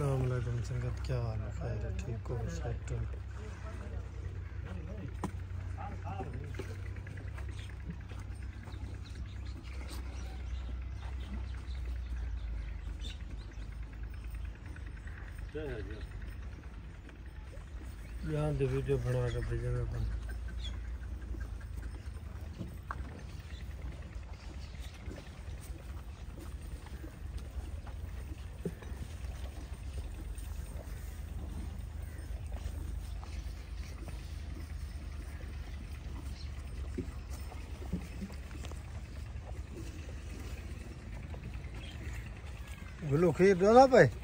अस्सलाम वालेकुम संगत, क्या हाल है? खैर है, ठीक हो? सेट हो? यहाँ दे वीडियो बना के भेजेंगे अपन। गुल्लू खीर दो ना पे।